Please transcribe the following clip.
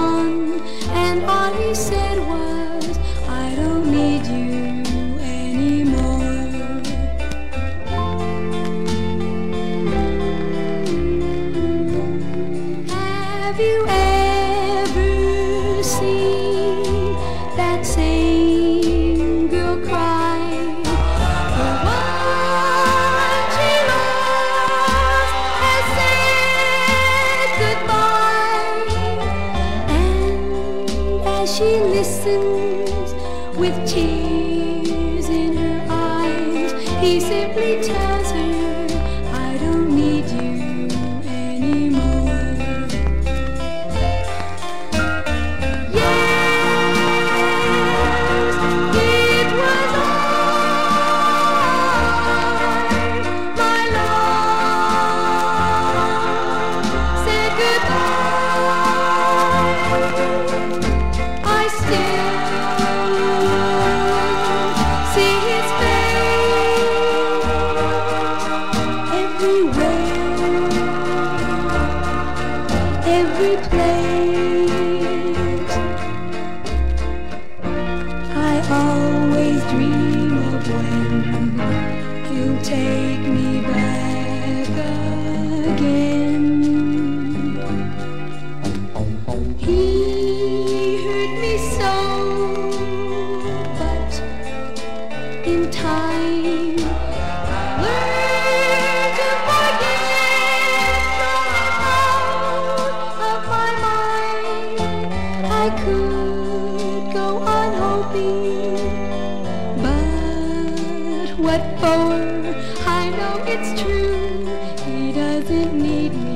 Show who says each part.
Speaker 1: gone, and all he said was, I don't need you anymore. Have you ever seen that same girl cry? The one she loves has said goodbye, and as she listens with tears in her eyes, he simply tells her, I don't need you anymore. Yes, it was I, my love, said goodbye. I still see his face everywhere, every place. I always dream of when he'll take me back again. He hurt me so, but in time learn to forget. Thrown out of my mind, I could go on hoping, but what for? I know it's true, he doesn't need me